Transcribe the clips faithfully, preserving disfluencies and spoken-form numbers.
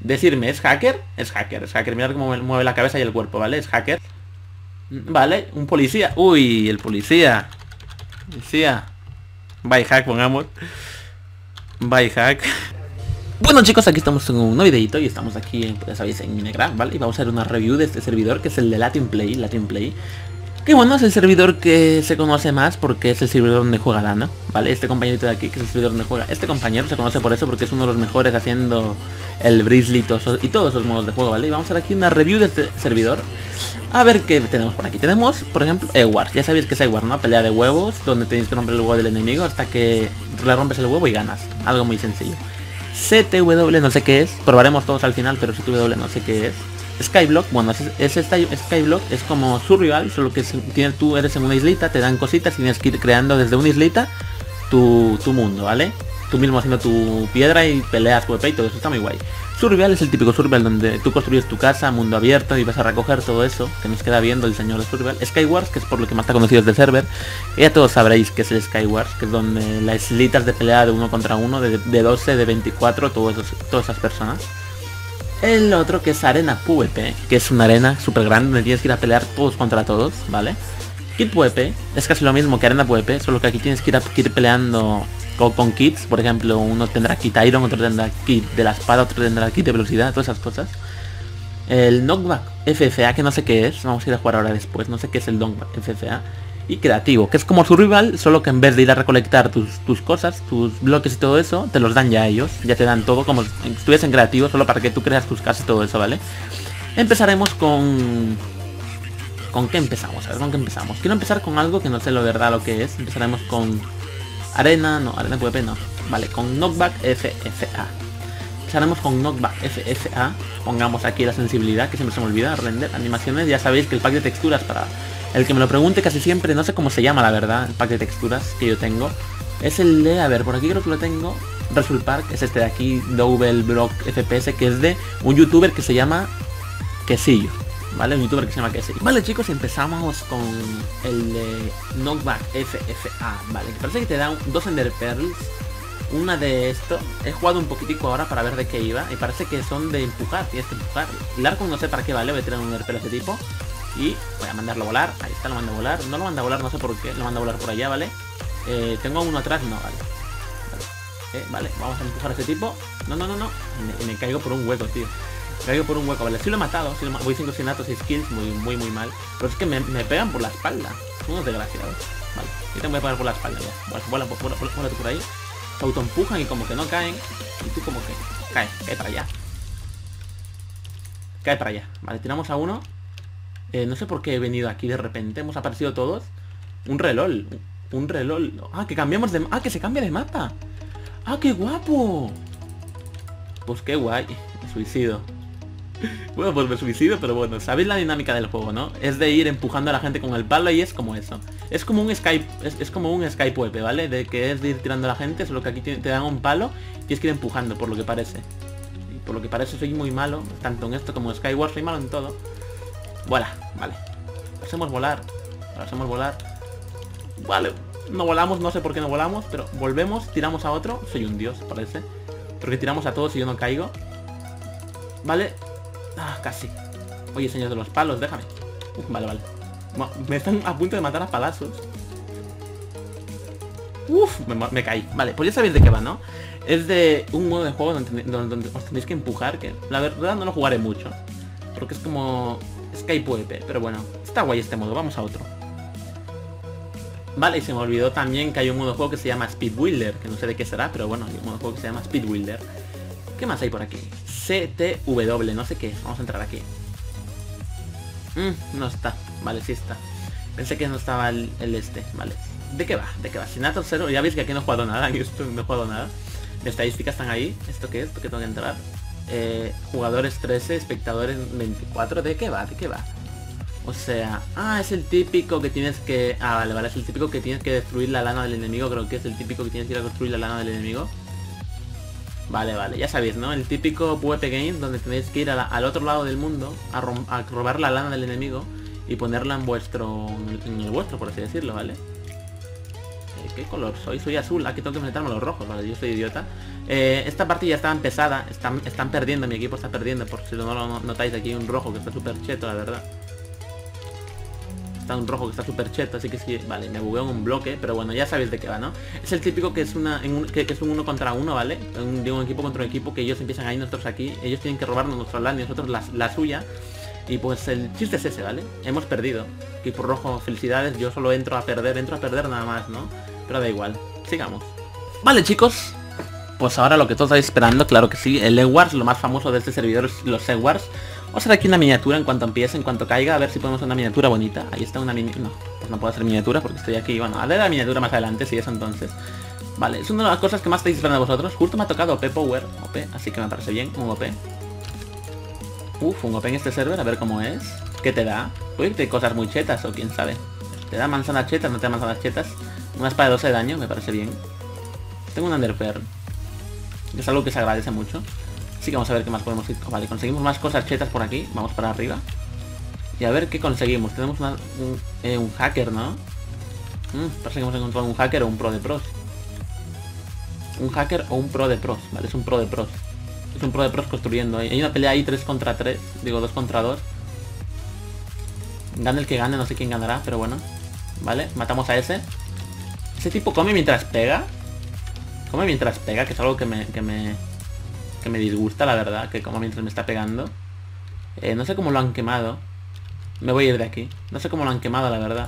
Decirme, ¿es hacker? Es hacker, es hacker. Mirad cómo mueve la cabeza y el cuerpo, ¿vale? Es hacker. Vale, un policía. Uy, el policía. Policía. By hack, pongamos. By hack. Bueno chicos, aquí estamos en un nuevo videito y estamos aquí, ya sabéis, en Minecraft, ¿vale? Y vamos a hacer una review de este servidor que es el de Latin Play, Latin Play. Que bueno, es el servidor que se conoce más porque es el servidor donde juega Lana, ¿vale? Este compañerito de aquí, que es el servidor donde juega. Este compañero se conoce por eso porque es uno de los mejores haciendo el Brizzly y todos esos modos de juego, ¿vale? Y vamos a hacer aquí una review de este servidor. A ver qué tenemos por aquí. Tenemos, por ejemplo, Ewar. Ya sabéis que es Ewar, ¿no? Pelea de huevos, donde tenéis que romper el huevo del enemigo hasta que le rompes el huevo y ganas. Algo muy sencillo. C T W no sé qué es, probaremos todos al final, pero C T W no sé qué es. Skyblock, bueno, es, es este Skyblock, es como Survival, solo que si tienes, tú eres en una islita, te dan cositas y tienes que ir creando desde una islita tu, tu mundo, ¿vale? Tú mismo haciendo tu piedra y peleas PvP y todo eso, está muy guay. Survival es el típico Survival donde tú construyes tu casa, mundo abierto y vas a recoger todo eso que nos queda viendo el señor de Survival. Skywars, que es por lo que más está conocido del server, y ya todos sabréis que es el Skywars, que es donde las islitas de pelea de uno contra uno, de, de doce, de veinticuatro, todos esos, todas esas personas. El otro que es Arena PvP, que es una arena súper grande donde tienes que ir a pelear todos contra todos, ¿vale? Kit PvP es casi lo mismo que Arena PvP, solo que aquí tienes que ir, a, que ir peleando con, con kits. Por ejemplo, uno tendrá kit Iron, otro tendrá kit de la espada, otro tendrá kit de velocidad, todas esas cosas. El Knockback F F A, que no sé qué es, vamos a ir a jugar ahora después, no sé qué es el Knockback F F A. Y creativo, que es como Survival, solo que en vez de ir a recolectar tus, tus cosas, tus bloques y todo eso, te los dan ya ellos. Ya te dan todo como si estuvieras en creativo, solo para que tú creas tus casas y todo eso, ¿vale? Empezaremos con... ¿Con qué empezamos? A ver, ¿con qué empezamos? Quiero empezar con algo que no sé lo verdad lo que es. Empezaremos con... Arena, no, Arena PvP no. Vale, con Knockback F F A. Empezaremos con Knockback F F A. Pongamos aquí la sensibilidad, que siempre se me olvida. Render, animaciones, ya sabéis que el pack de texturas para... El que me lo pregunte casi siempre, no sé cómo se llama la verdad, el pack de texturas que yo tengo. Es el de, a ver, por aquí creo que lo tengo. Result Park, es este de aquí, Double Block F P S, que es de un youtuber que se llama Quesillo. ¿Vale? Un youtuber que se llama Quesillo. Vale chicos, empezamos con el de Knockback F F A, ¿vale? Que parece que te da un, dos Ender Pearls. Una de esto, he jugado un poquitico ahora para ver de qué iba. Y parece que son de empujar, tienes que empujar. El arco no sé para qué vale, voy a tirar un Ender Pearl de ese tipo. Y voy a mandarlo a volar, ahí está, lo mando a volar. No lo manda a volar, no sé por qué, lo manda a volar por allá, ¿vale? Eh, tengo uno atrás, no, vale. Vale, eh, vale, vamos a empujar a ese tipo. No, no, no, no, y me, y me caigo por un hueco, tío. Me caigo por un hueco, vale, sí lo he matado, sí lo, voy cinco sinatos y skills, muy, muy, muy mal. Pero es que me, me pegan por la espalda, son unos desgraciados. Vale, yo te voy a pegar por la espalda ya. Bueno, vuela, vuela, vuela, vuela tú por ahí. Se autoempujan y como que no caen. Y tú como que cae, cae para allá. Cae para allá, vale, tiramos a uno. Eh, no sé por qué he venido aquí de repente. Hemos aparecido todos. Un reloj. Un reloj. Ah, que cambiamos de... Ah, que se cambia de mapa. Ah, qué guapo. Pues qué guay. Me suicido. Bueno, pues me suicido, pero bueno. Sabéis la dinámica del juego, ¿no? Es de ir empujando a la gente con el palo y es como eso. Es como un Skype. Es, es como un Skype web, ¿vale? De que es de ir tirando a la gente. Solo que aquí te, te dan un palo y tienes que ir empujando, por lo que parece. Y por lo que parece soy muy malo. Tanto en esto como en Skyward soy malo en todo. Vuela, vale. Hacemos volar. Hacemos volar. Vale. No volamos, no sé por qué no volamos, pero volvemos, tiramos a otro. Soy un dios, parece. Porque tiramos a todos y yo no caigo. Vale. Ah, casi. Oye, señor de los palos, déjame. Uf, vale, vale. Me están a punto de matar a palazos. Uf, me, me caí. Vale, pues ya sabéis de qué va, ¿no? Es de un modo de juego donde, donde, donde os tenéis que empujar. Que la verdad no lo jugaré mucho. Porque es como... Skype PvP, pero bueno, está guay este modo, vamos a otro. Vale, y se me olvidó también que hay un modo de juego que se llama Speed Builder, que no sé de qué será, pero bueno, hay un modo de juego que se llama Speed Builder. ¿Qué más hay por aquí? C T W, no sé qué, vamos a entrar aquí. Mm, no está, vale, sí está. Pensé que no estaba el, el este, vale. ¿De qué va? ¿De qué va? Sinato cero, ya veis que aquí no he jugado nada, aquí no he jugado nada. Las estadísticas están ahí, ¿esto qué es? ¿Esto que tengo que entrar? Eh, jugadores trece, espectadores veinticuatro. ¿De qué va? ¿De qué va? O sea, ah, es el típico que tienes que... Ah, vale, vale, es el típico que tienes que destruir la lana del enemigo. Creo que es el típico que tienes que ir a construir la lana del enemigo. Vale, vale, ya sabéis, ¿no? El típico PvP game donde tenéis que ir a la, al otro lado del mundo a, rom a robar la lana del enemigo y ponerla en vuestro... en el vuestro, por así decirlo, ¿vale? Eh, ¿Qué color soy? Soy azul. Aquí tengo que enfrentarme a los rojos, vale, yo soy idiota. Eh, esta partida está empezada. Están, están perdiendo, mi equipo está perdiendo. Por si no lo notáis, aquí hay un rojo que está súper cheto, la verdad. Está un rojo que está súper cheto, así que sí, vale, me bugueo en un bloque, pero bueno, ya sabéis de qué va, ¿no? Es el típico que es una en un, que, que es un uno contra uno, ¿vale? Un, de un equipo contra un equipo, que ellos empiezan ahí, nosotros aquí, ellos tienen que robarnos nuestro land y nosotros la, la suya. Y pues el chiste es ese, ¿vale? Hemos perdido. Equipo rojo, felicidades, yo solo entro a perder, entro a perder nada más, ¿no? Pero da igual, sigamos. Vale, chicos, pues ahora lo que todos estáis esperando, claro que sí, el Edwards, lo más famoso de este servidor es los Edwards. Vamos a hacer aquí una miniatura en cuanto empiece, en cuanto caiga, a ver si podemos hacer una miniatura bonita. Ahí está una mini... No, pues no puedo hacer miniatura porque estoy aquí. Bueno, haré la miniatura más adelante, si eso entonces. Vale, es una de las cosas que más estáis esperando vosotros. Justo me ha tocado O P Power, O P, así que me parece bien, un O P. Uf, un O P en este server, a ver cómo es. ¿Qué te da? Uy, te cosas muy chetas, o quién sabe. ¿Te da manzanas chetas? ¿No te da manzanas chetas? Una espada de doce de daño, me parece bien. Tengo un Underpearl, que es algo que se agradece mucho. Así que vamos a ver qué más podemos ir. Vale, conseguimos más cosas chetas por aquí. Vamos para arriba. Y a ver qué conseguimos. Tenemos una, un, eh, un hacker, ¿no? Mm, parece que hemos encontrado un hacker o un pro de pros. Un hacker o un pro de pros. Vale, es un pro de pros. Es un pro de pros construyendo. Hay una pelea ahí tres contra tres. Digo, dos contra dos. Gane el que gane, no sé quién ganará, pero bueno. Vale, matamos a ese. Ese tipo come mientras pega. Come mientras pega, que es algo que me... Que me que me disgusta, la verdad, que como mientras me está pegando. Eh, no sé cómo lo han quemado. Me voy a ir de aquí. No sé cómo lo han quemado, la verdad.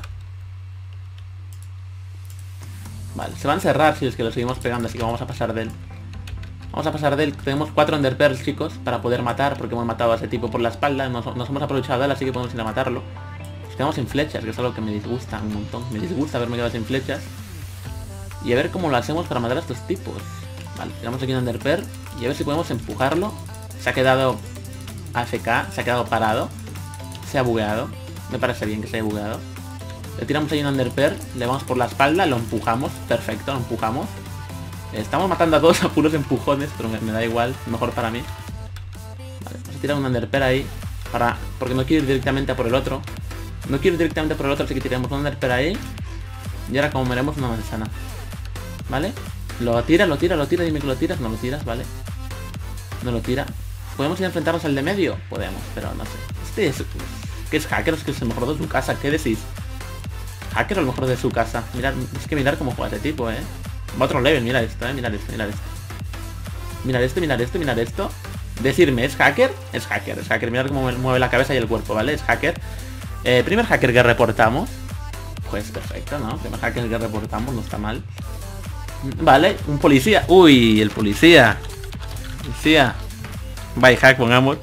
Vale, se va a encerrar si es que lo seguimos pegando, así que vamos a pasar de él. Vamos a pasar de él. Tenemos cuatro Enderpearls, chicos, para poder matar, porque hemos matado a ese tipo por la espalda. Nos, nos hemos aprovechado de él, así que podemos ir a matarlo. Nos quedamos sin flechas, que es algo que me disgusta un montón. Me disgusta haberme quedado sin flechas. Y a ver cómo lo hacemos para matar a estos tipos. Vale, tiramos aquí un Enderpearl y a ver si podemos empujarlo. Se ha quedado A F K, se ha quedado parado. Se ha bugueado. Me parece bien que se haya bugueado. Le tiramos ahí un Enderpearl, le vamos por la espalda, lo empujamos. Perfecto, lo empujamos. Estamos matando a todos a puros empujones, pero me, me da igual, mejor para mí. Vale, vamos a tirar un Enderpearl ahí. Para, porque no quiero ir directamente a por el otro. No quiero ir directamente a por el otro, así que tiramos un Enderpearl ahí. Y ahora comeremos una manzana. ¿Vale? Lo tira, lo tira, lo tira, dime que lo tiras. No lo tiras, ¿vale? No lo tira. ¿Podemos ir a enfrentarnos al de medio? Podemos, pero no sé. Este es... ¿Qué es hacker? Es que es el mejor de su casa. ¿Qué decís? ¿Hacker o el mejor de su casa? Mirad, es que mirar cómo juega ese tipo, ¿eh? Va a otro level, mira esto, ¿eh? Mirad esto, mirad esto. Mirad esto, mirad esto, mirad esto. Decirme, ¿es hacker? Es hacker, es hacker. Mirad cómo mueve la cabeza y el cuerpo, ¿vale? Es hacker. Eh, primer hacker que reportamos. Pues perfecto, ¿no? Primer hacker que reportamos, no está mal. Vale, un policía. Uy, el policía. Policía. By hack, pongamos.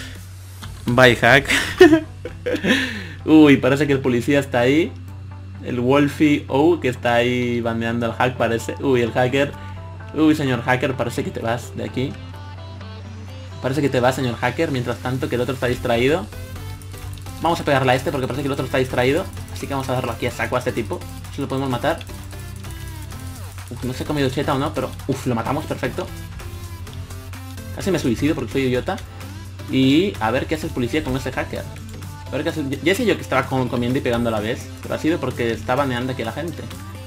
By hack. Uy, parece que el policía está ahí. El Wolfie O, que está ahí bandeando al hack, parece. Uy, el hacker. Uy, señor hacker, parece que te vas de aquí. Parece que te vas, señor hacker. Mientras tanto, que el otro está distraído. Vamos a pegarle a este porque parece que el otro está distraído. Así que vamos a darlo aquí a saco a este tipo. Si lo podemos matar. Uf, no sé si he comido cheta o no, pero... Uf, lo matamos, perfecto. Casi me suicido porque soy idiota. Y a ver qué hace el policía con ese hacker. A ver qué hace... Ya sé yo que estaba comiendo y pegando a la vez, pero ha sido porque estaba baneando aquí a la gente.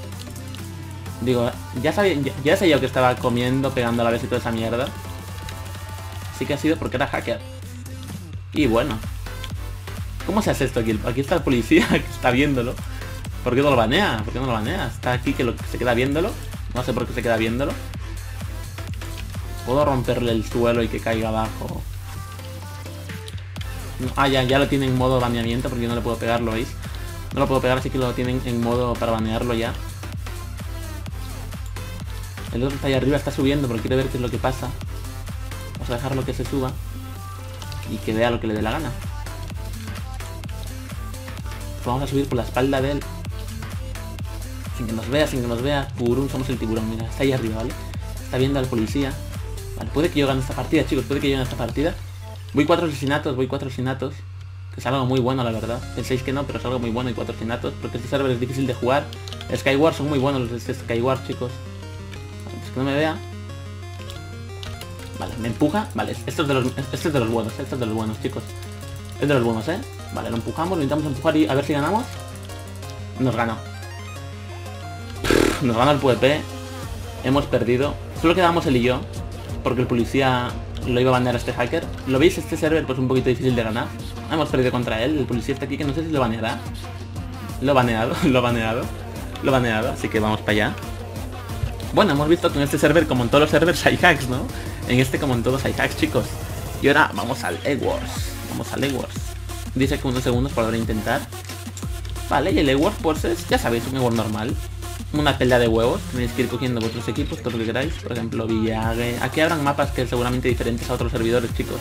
Digo, ya sabía, ya, ya sé yo que estaba comiendo, pegando a la vez y toda esa mierda. Así que ha sido porque era hacker. Y bueno. ¿Cómo se hace esto aquí? Aquí está el policía que está viéndolo. ¿Por qué no lo banea? ¿Por qué no lo banea? Está aquí que, lo, que se queda viéndolo. No sé por qué se queda viéndolo. Puedo romperle el suelo y que caiga abajo. No, ah, ya, ya lo tiene en modo baneamiento porque yo no le puedo pegar, ¿lo veis? No lo puedo pegar, así que lo tienen en modo para banearlo ya. El otro está ahí arriba, está subiendo, pero quiere ver qué es lo que pasa. Vamos a dejarlo que se suba. Y que vea lo que le dé la gana. Pues vamos a subir por la espalda de él. Sin que nos vea, sin que nos vea. Tiburón, somos el tiburón, mira, está ahí arriba, ¿vale? Está viendo al policía. Vale, puede que yo gane esta partida, chicos, puede que yo gane esta partida. Voy cuatro asesinatos, voy cuatro asesinatos. Que es algo muy bueno, la verdad. Penséis que no, pero es algo muy bueno y cuatro asesinatos. Porque este server es difícil de jugar. Skyward son muy buenos los de este Skyward, chicos. Vale, pues que no me vea. Vale, me empuja. Vale, esto es de los, esto es de los buenos, esto es de los buenos, chicos. Es de los buenos, ¿eh? Vale, lo empujamos, lo intentamos empujar y a ver si ganamos. Nos ganó. nos gana el PvP. Hemos perdido. Solo quedamos él y yo, porque el policía lo iba a banear a este hacker. ¿Lo veis? Este server pues un poquito difícil de ganar. Hemos perdido contra él. El policía está aquí, que no sé si lo baneará. Lo ha baneado, lo ha baneado. Lo ha baneado, así que vamos para allá. Bueno, hemos visto que en este server, como en todos los servers, hay hacks, ¿no? En este, como en todos, hay hacks, chicos. Y ahora vamos al Egg Wars. Vamos al Egg Wars. Dice que unos segundos para volver a intentar. Vale, y el Egg Wars pues es, ya sabéis, un Egg Wars normal. Una pelea de huevos. Tenéis que ir cogiendo vuestros equipos, todo lo que queráis. Por ejemplo, Villague. Aquí habrán mapas que seguramente diferentes a otros servidores, chicos.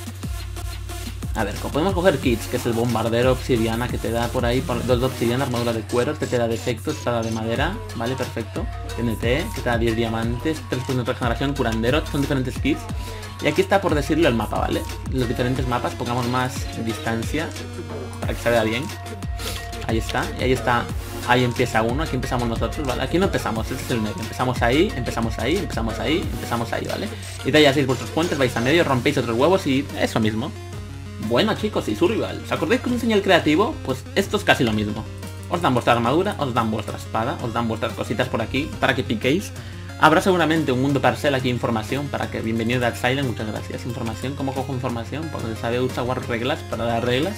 A ver, podemos coger kits, que es el bombardero obsidiana que te da por ahí, por dos de obsidiana, armadura de cuero, te, te da defecto, espada de madera, vale, perfecto. T N T, que te da diez diamantes, tres puntos de regeneración, curandero, son diferentes kits. Y aquí está, por decirlo, el mapa, ¿vale? Los diferentes mapas, pongamos más distancia para que se vea bien. Ahí está, y ahí está, ahí empieza uno, aquí empezamos nosotros, ¿vale? Aquí no empezamos, este es el medio, empezamos ahí, empezamos ahí, empezamos ahí, empezamos ahí, ¿vale? Y de ahí hacéis vuestros puentes, vais a medio, rompéis otros huevos y eso mismo. Bueno, chicos, y Survival, ¿os acordáis que os enseñé el creativo? Pues esto es casi lo mismo. Os dan vuestra armadura, os dan vuestra espada, os dan vuestras cositas por aquí para que piquéis. Habrá seguramente un mundo parcel aquí, información, para que bienvenido a Silent, muchas gracias. Información, ¿cómo cojo información? Porque sabe usar reglas para dar reglas.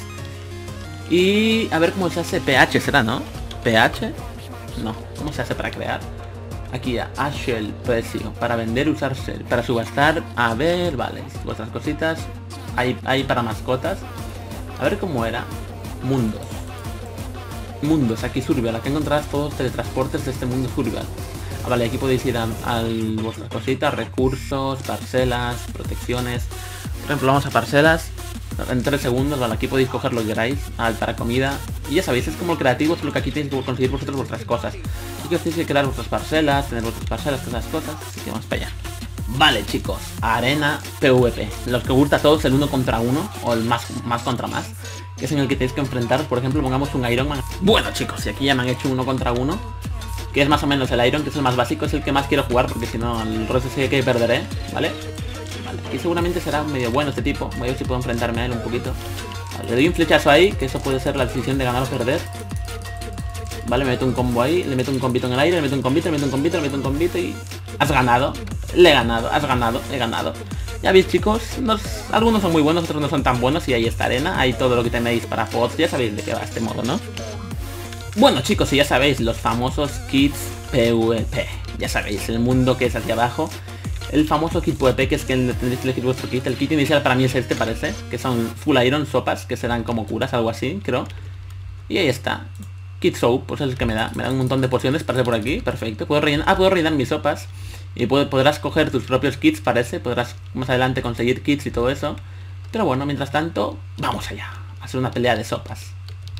Y a ver cómo se hace P H, ¿será, no? ¿P H? No, ¿cómo se hace para crear? Aquí a Ashel, precio, para vender, usarse, para subastar, a ver, vale, vuestras cositas. Hay, hay para mascotas. A ver cómo era. Mundos. Mundos, aquí Survival. Aquí encontrarás todos los teletransportes de este mundo Survival. Ah, vale, aquí podéis ir a, a vuestras cositas, recursos, parcelas, protecciones. Por ejemplo, vamos a parcelas. En tres segundos, vale, aquí podéis coger lo que queráis. Ah, para comida. Y ya sabéis, es como el creativo, es lo que aquí tenéis que conseguir vosotros vuestras cosas. Así que os tenéis que crear vuestras parcelas, tener vuestras parcelas, todas esas cosas. Así que vamos para allá. Vale, chicos, arena PvP. Los que gusta a todos, el uno contra uno, o el más, más contra más, que es en el que tenéis que enfrentar. Por ejemplo, pongamos un Iron Man. Bueno, chicos, y aquí ya me han hecho uno contra uno, que es más o menos el Iron, que es el más básico, es el que más quiero jugar, porque si no, el resto sí que perderé, ¿vale? Vale, aquí seguramente será medio bueno este tipo. Voy a ver si puedo enfrentarme a él un poquito. Vale, le doy un flechazo ahí, que eso puede ser la decisión de ganar o perder. Vale, me meto un combo ahí, le meto un combito en el aire, le meto un combito, le meto un combito, le meto un combito y... Has ganado, le he ganado, has ganado, he ganado. Ya veis, chicos, nos... algunos son muy buenos, otros no son tan buenos. Y ahí está arena, ahí todo lo que tenéis para pods. Ya sabéis de qué va este modo, ¿no? Bueno, chicos, y ya sabéis, los famosos kits PvP. Ya sabéis, el mundo que es hacia abajo. El famoso kit PvP, que es que tendréis que elegir vuestro kit. El kit inicial para mí es este, parece, que son full iron, sopas, que serán como curas, algo así, creo. Y ahí está. Kit Soap, pues es el que me da. Me da un montón de pociones, parece por aquí. Perfecto. Puedo rellenar. Ah, puedo rellenar mis sopas. Y puedo, podrás coger tus propios kits, parece. Podrás más adelante conseguir kits y todo eso. Pero bueno, mientras tanto, vamos allá. A hacer una pelea de sopas.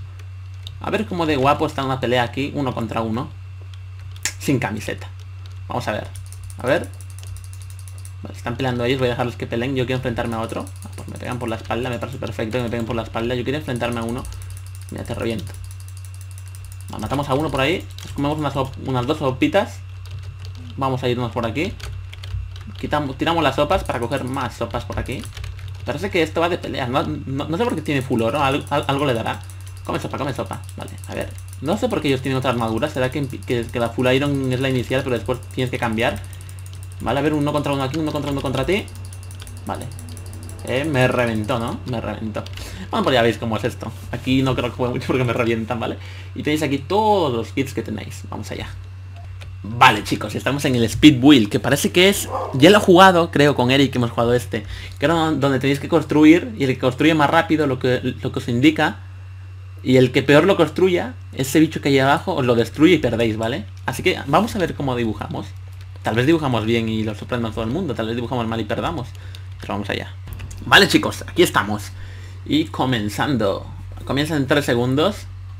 A ver cómo de guapo está una pelea aquí, uno contra uno. Sin camiseta. Vamos a ver. A ver. Vale, están peleando ellos, voy a dejarlos que peleen. Yo quiero enfrentarme a otro. Ah, pues me pegan por la espalda, me parece perfecto que me peguen por la espalda. Yo quiero enfrentarme a uno. Mira, te reviento. Matamos a uno por ahí. Nos comemos unas, unas dos sopitas. Vamos a irnos por aquí. Quitamos, tiramos las sopas para coger más sopas por aquí. Parece que esto va de peleas. No, no, no sé por qué tiene full oro. Algo, algo le dará. Come sopa, come sopa. Vale, a ver. No sé por qué ellos tienen otra armadura. Será que, que, que la full iron es la inicial, pero después tienes que cambiar. Vale, a ver, uno contra uno aquí, uno contra uno contra ti. Vale. Eh, me reventó, ¿no? Me reventó. Bueno, pues ya veis cómo es esto. Aquí no creo que juegue mucho porque me revientan, ¿vale? Y tenéis aquí todos los kits que tenéis. Vamos allá. Vale, chicos, estamos en el Speed Build, que parece que es... Ya lo he jugado, creo, con Eric, que hemos jugado este. Que era donde tenéis que construir, y el que construye más rápido lo que, lo que os indica. Y el que peor lo construya, ese bicho que hay abajo, os lo destruye y perdéis, ¿vale? Así que vamos a ver cómo dibujamos. Tal vez dibujamos bien y lo sorprenda a todo el mundo. Tal vez dibujamos mal y perdamos. Pero vamos allá. Vale, chicos, aquí estamos. Y comenzando. Comienza en tres segundos.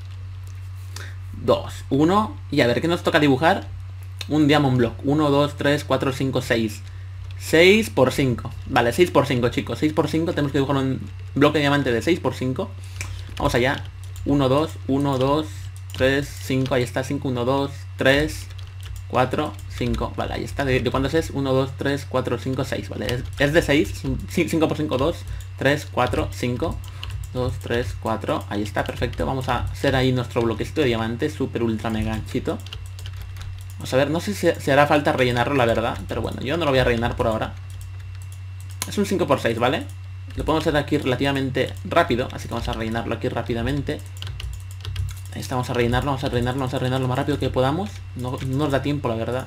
dos, uno. Y a ver, ¿qué nos toca dibujar? Un Diamond Block. uno, dos, tres, cuatro, cinco, seis. seis por cinco. Vale, seis por cinco, chicos. seis por cinco. Tenemos que dibujar un bloque de diamante de seis por cinco. Vamos allá. uno, dos, uno, dos, tres, cinco. Ahí está, cinco, uno, dos, tres, cuatro, cinco. Vale, ahí está. ¿De, de cuántos es? uno, dos, tres, cuatro, cinco, seis. Vale, es, es de seis. cinco por cinco, dos, tres, cuatro, cinco. dos, tres, cuatro. Ahí está, perfecto. Vamos a hacer ahí nuestro bloquecito de diamante. Super ultra mega anchito. Vamos a ver, no sé si, si hará falta rellenarlo, la verdad. Pero bueno, yo no lo voy a rellenar por ahora. Es un cinco por seis, ¿vale? Lo podemos hacer aquí relativamente rápido. Así que vamos a rellenarlo aquí rápidamente. Ahí está, vamos a rellenarlo, vamos a rellenarlo, vamos a rellenarlo lo más rápido que podamos. No, no nos da tiempo, la verdad.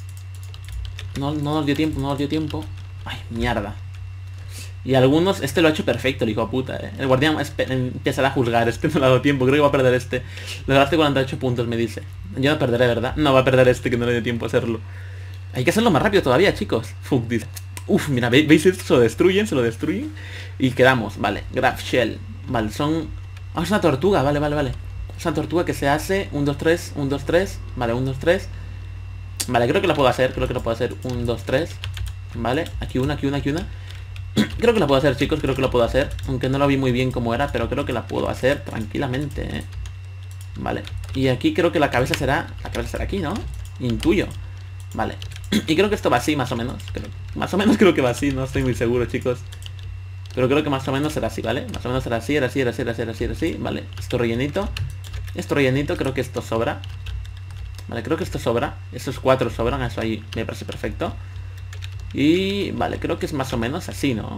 No, no nos dio tiempo, no nos dio tiempo. Ay, mierda. Y algunos, este lo ha hecho perfecto, el hijo de puta, eh. El guardián empieza a juzgar, este no le ha dado tiempo, creo que va a perder este. Le daste cuarenta y ocho puntos, me dice. Yo no perderé, ¿verdad? No, va a perder este que no le dio tiempo a hacerlo. Hay que hacerlo más rápido todavía, chicos. Fuck, dice. Uf, mira, ¿veis esto? Se lo destruyen, se lo destruyen. Y quedamos, vale. Graph Shell. Vale, son... Ah, es una tortuga, vale, vale, vale. Es una tortuga que se hace uno, dos, tres, uno, dos, tres. Vale, uno, dos, tres. Vale, creo que la puedo hacer, creo que la puedo hacer. uno, dos, tres. Vale, aquí una, aquí una, aquí una. Creo que la puedo hacer, chicos, creo que la puedo hacer. Aunque no lo vi muy bien cómo era, pero creo que la puedo hacer tranquilamente, ¿eh? Vale. Y aquí creo que la cabeza será... La cabeza será aquí, ¿no? Intuyo. Vale. Y creo que esto va así, más o menos. Creo... Más o menos creo que va así, no estoy muy seguro, chicos. Pero creo que más o menos será así, ¿vale? Más o menos será así, era así, era así, era así, era así, era así. Vale. Esto rellenito. Esto rellenito, creo que esto sobra. Vale, creo que esto sobra. Estos cuatro sobran, eso ahí me parece perfecto. Y vale, creo que es más o menos así, ¿no?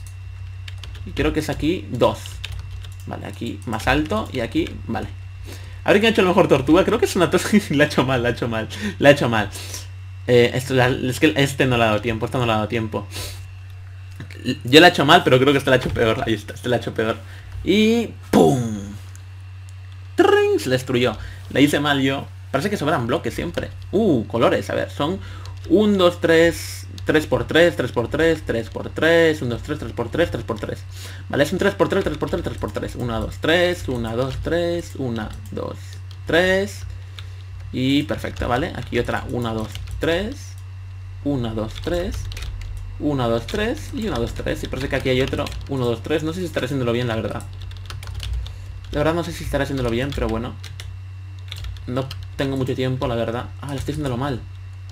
Y creo que es aquí dos. Vale, aquí más alto y aquí, vale. A ver quién ha hecho la mejor tortuga. Creo que es una tortuga. La ha hecho mal, la ha hecho mal. La ha hecho mal. Eh, esto, la, es que este no le ha dado tiempo, esto no le ha dado tiempo. Yo la he hecho mal, pero creo que este la ha hecho peor. Ahí está, este la ha hecho peor. Y ¡pum! ¡Tring! Se destruyó. La hice mal yo. Parece que sobran bloques siempre. Uh, colores, a ver, son uno, dos, tres, tres por tres, tres por tres, tres por tres, uno, dos, tres, tres por tres, tres por tres. Vale, es un tres por tres, tres por tres, tres por tres. uno, dos, tres, uno, dos, tres, uno, dos, tres. Y perfecto, ¿vale? Aquí otra uno, dos, tres, uno, dos, tres, uno, dos, tres y uno, dos, tres. Y parece que aquí hay otro uno, dos, tres. No sé si estaré haciéndolo bien, la verdad. La verdad no sé si estaré haciéndolo bien, pero bueno. No tengo mucho tiempo, la verdad. Ah, lo estoy haciéndolo mal.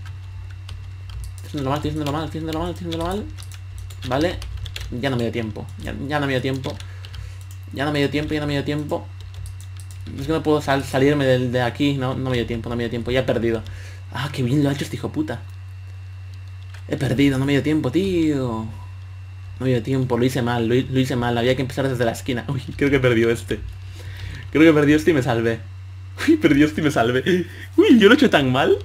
Estoy haciéndolo mal, estoy haciéndolo mal, estoy haciéndolo mal, estoy haciéndolo mal. Vale. Ya no me dio tiempo. Ya, ya no me dio tiempo. Ya no me dio tiempo, ya no me dio tiempo. Es que no puedo sal salirme de, de aquí. No, no me dio tiempo, no me dio tiempo. Ya he perdido. Ah, qué bien lo ha hecho este hijo puta. He perdido, no me dio tiempo, tío. No me dio tiempo, lo hice mal, lo, lo hice mal. Había que empezar desde la esquina. Uy, creo que perdió este. Creo que perdió este y me salvé. Uy, perdió este y me salvé. Uy, yo lo he hecho tan mal.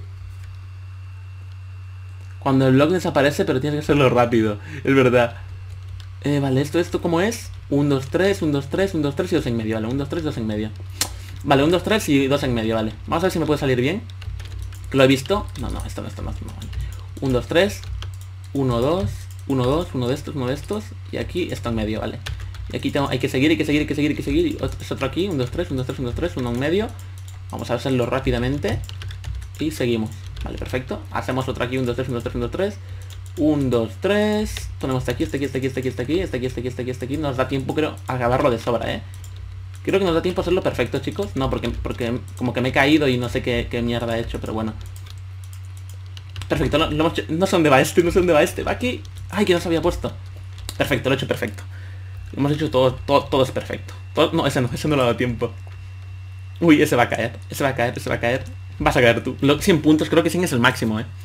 Cuando el block desaparece, pero tienes que hacerlo rápido. Es verdad. Eh, vale, esto, esto, ¿cómo es? uno, dos, tres, uno, dos, tres, uno, dos, tres y dos en medio, vale. uno, dos, tres, dos en medio. Vale, uno, dos, tres y dos en medio, vale. Vamos a ver si me puede salir bien. Que lo he visto. No, no, esto no, esto no, esto no. uno, dos, tres. uno, dos. uno, dos. Uno de estos, uno de estos. Y aquí está en medio, vale. Y aquí tengo, hay que seguir, hay que seguir, hay que seguir, hay que seguir. Y es otro aquí. uno, dos, tres, uno, dos, tres, uno, dos, tres. Uno en medio. Vamos a hacerlo rápidamente. Y seguimos. Vale, perfecto. Hacemos otro aquí. uno, dos, tres, uno, dos, tres, uno, dos, tres. uno, dos, tres. Ponemos este aquí, este aquí, este aquí, este aquí, este aquí, este aquí, este aquí, este aquí, este aquí. Nos da tiempo, creo, a acabarlo de sobra, ¿eh? Creo que nos da tiempo a hacerlo perfecto, chicos. No, porque, porque como que me he caído y no sé qué, qué mierda he hecho, pero bueno. Perfecto, no, no, no sé dónde va este, no sé dónde va este. Va aquí. Ay, que no se había puesto. Perfecto, lo he hecho perfecto. Lo hemos hecho todo, todo, todo es perfecto. Todo, no, ese no, ese no lo ha dado tiempo. Uy, ese va a caer, ese va a caer, ese va a caer. Vas a caer tú. Lo, cien puntos, creo que cien es el máximo, eh.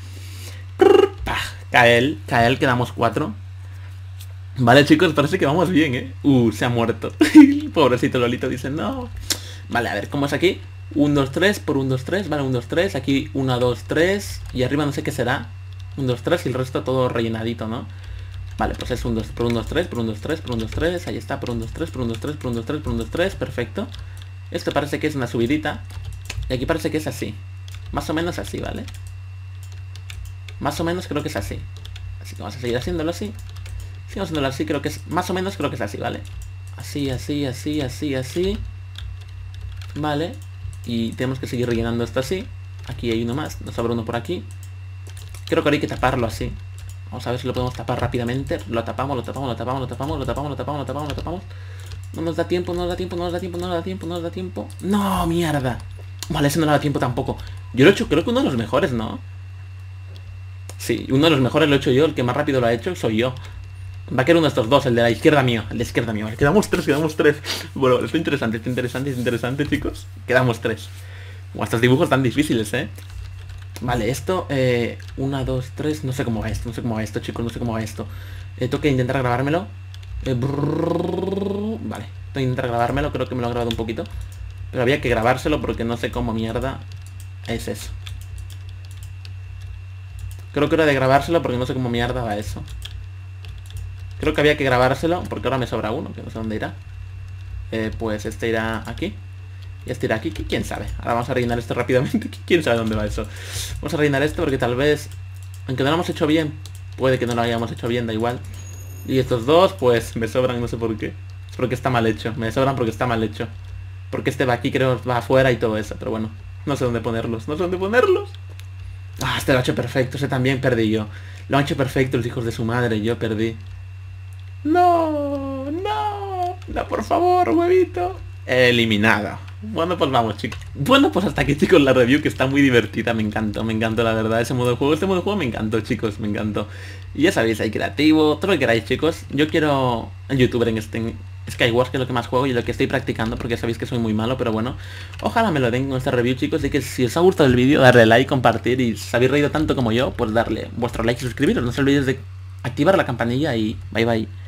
Cae él, cae él, quedamos cuatro. Vale, chicos, parece que vamos bien, eh. Uh, se ha muerto. Pobrecito Lolito, dice, no. Vale, a ver, ¿cómo es aquí? uno, dos, tres, por uno, dos, tres, vale, uno, dos, tres. Aquí uno, dos, tres. Y arriba no sé qué será. uno, dos, tres y el resto todo rellenadito, ¿no? Vale, pues es un dos, por uno, dos, tres, por uno, dos, tres, por uno, dos, tres. Ahí está, por uno, dos, tres, por uno, dos, tres, por uno, dos, tres, por uno, dos, tres. Perfecto. Esto parece que es una subidita. Y aquí parece que es así. Más o menos así, ¿vale? Más o menos creo que es así. Así que vamos a seguir haciéndolo así. Seguimos haciéndolo así, creo que es... Más o menos creo que es así, ¿vale? Así, así, así, así, así. Vale. Y tenemos que seguir rellenando esto así. Aquí hay uno más, nos sobra uno por aquí. Creo que ahora hay que taparlo así. Vamos a ver si lo podemos tapar rápidamente. Lo tapamos, lo tapamos, lo tapamos, lo tapamos, lo tapamos, lo tapamos, lo tapamos, lo tapamos. No nos da tiempo, no nos da tiempo, no nos da tiempo, no nos da tiempo, no nos da tiempo. ¡No, mierda! Vale, ese no le da tiempo tampoco. Yo lo he hecho, creo que uno de los mejores, ¿no? Sí, uno de los mejores lo he hecho yo. El que más rápido lo ha hecho soy yo. Va a quedar uno de estos dos, el de la izquierda mío. El de izquierda mío. Vale, quedamos tres, quedamos tres. Bueno, esto es interesante, esto es interesante, es interesante, chicos. Quedamos tres. Bueno, estos dibujos tan difíciles, ¿eh? Vale, esto, eh, una, dos, tres, no sé cómo va esto, no sé cómo va esto, chicos, no sé cómo va esto. Eh, tengo que intentar grabármelo. Eh, brrr, vale, tengo que intentar grabármelo, creo que me lo he grabado un poquito. Pero había que grabárselo porque no sé cómo mierda es eso. Creo que era de grabárselo porque no sé cómo mierda va eso. Creo que había que grabárselo porque ahora me sobra uno, que no sé dónde irá. Eh, pues este irá aquí. Y este irá aquí, que quién sabe. Ahora vamos a rellenar esto rápidamente, que quién sabe dónde va eso. Vamos a rellenar esto porque tal vez, aunque no lo hemos hecho bien, puede que no lo hayamos hecho bien, da igual. Y estos dos, pues me sobran, no sé por qué. Es porque está mal hecho, me sobran porque está mal hecho. Porque este va aquí, creo, va afuera y todo eso, pero bueno. No sé dónde ponerlos, no sé dónde ponerlos. Ah, este lo ha hecho perfecto, ese también perdí yo. Lo han hecho perfecto los hijos de su madre, yo perdí. No, no, no, por favor, huevito. Eliminado. Bueno, pues vamos, chicos. Bueno, pues hasta aquí, chicos, la review, que está muy divertida. Me encantó, me encantó, la verdad, ese modo de juego. Este modo de juego me encantó, chicos, me encantó. Y ya sabéis, hay creativo, todo lo que queráis, chicos. Yo quiero el youtuber en este... en Skywars, que es lo que más juego y lo que estoy practicando, porque sabéis que soy muy malo, pero bueno. Ojalá me lo den con esta review, chicos. Así que si os ha gustado el vídeo, darle like, compartir, y si habéis reído tanto como yo, pues darle vuestro like y suscribiros. No os olvidéis de activar la campanilla y bye bye.